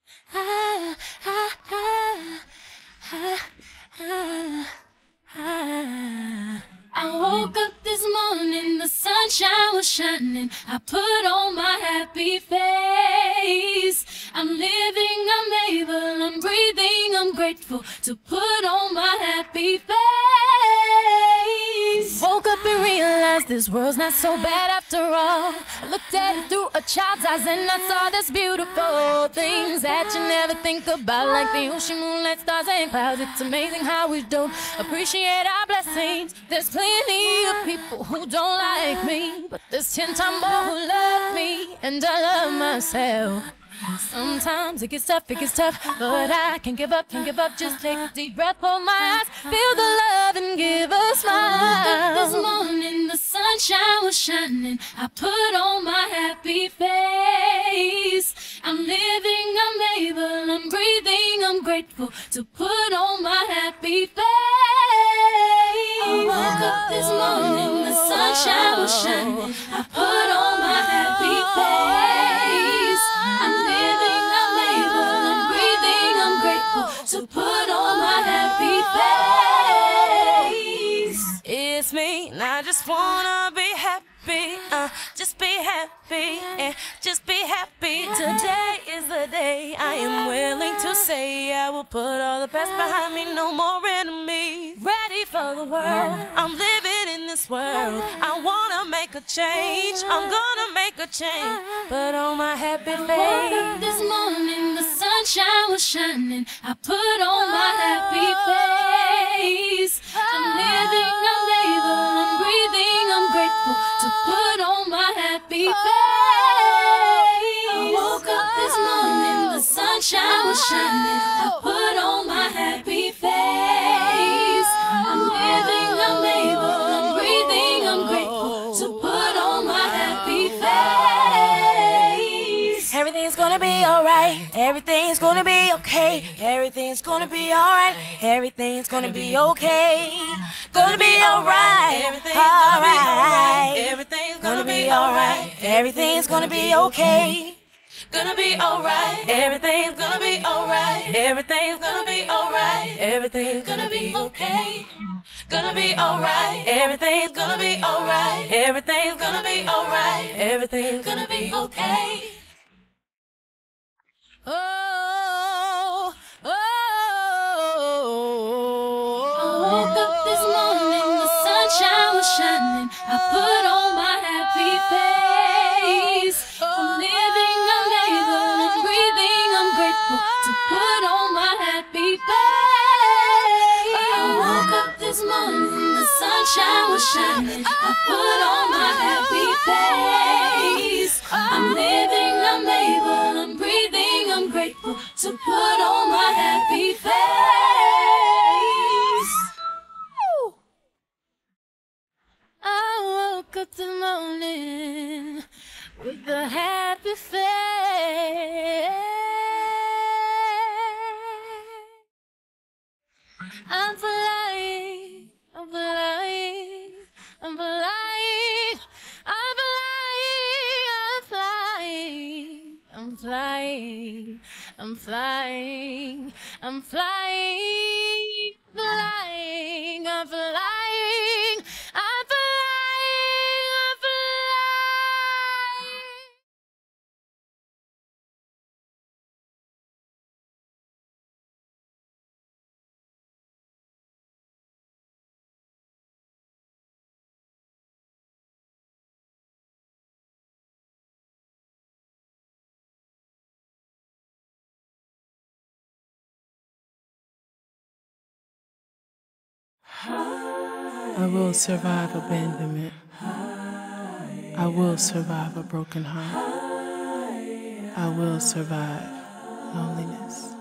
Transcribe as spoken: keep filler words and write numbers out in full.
ah, ah, ah, ah, ah, ah. I woke up this morning, the sunshine was shining. I put on my happy face. I'm living, I'm able, I'm breathing, I'm grateful to put on my happy face. Woke up and realized this world's not so bad after all. I looked at it through a child's eyes and I saw this beautiful things that you never think about, like the ocean, moonlight, stars and clouds. It's amazing how we don't appreciate our blessings. There's plenty of people who don't like me, but there's ten times more who love me, and I love myself. Sometimes it gets tough, it gets tough, but I can't give up, can't give up. Just take a deep breath, hold my eyes, feel the love and give a smile. Woke up this morning, the sunshine was shining. I put on my happy face. I'm living, I'm able, I'm breathing, I'm grateful to put on my happy face. I woke up this morning, the sunshine was shining. I put on my happy face. I'm living, I'm able, I'm breathing, I'm grateful to put on my happy face. It's me, and I just wanna be happy, uh, just be happy, and just be happy. Today is the day I am willing to say I will put all the past behind me, no more enemies. Ready for the world, I'm living in this world. I wanna make a change, I'm gonna make a change, but on my happy face. Woke up this morning, the sunshine was shining. I put on my happy face. I'm living, I'm able, I'm breathing, I'm grateful to put on my happy face. I woke up this morning, the sunshine was shining. I put on my happy face. I'm living, I'm able, I'm breathing, I'm grateful to put on my happy face. Everything's gonna be alright, everything's gonna be okay, everything's gonna be alright, everything's gonna be okay, gonna be alright, everything's alright, everything's gonna be alright, everything's gonna be okay, gonna be alright, everything's gonna be alright, everything's gonna be alright, everything's gonna be okay, gonna be alright, everything's gonna be alright, everything's gonna be alright, everything's gonna be okay. Oh, oh, oh. I woke up this morning, the sunshine was shining. I put on my happy face. I'm living, I'm able, I'm breathing, I'm grateful to put on my happy face. I woke up this morning, the sunshine was shining. I put on my happy face. I'm living, I'm able, I'm breathing, I'm grateful to put on my happy face. I woke up this morning with a happy face. I'm flying, I'm flying, I'm flying, I'm flying, I'm flying, I'm flying, I'm flying, I'm flying, flying, I'm flying, I'm flying, I'm flying. I will survive abandonment. I will survive a broken heart. I will survive loneliness.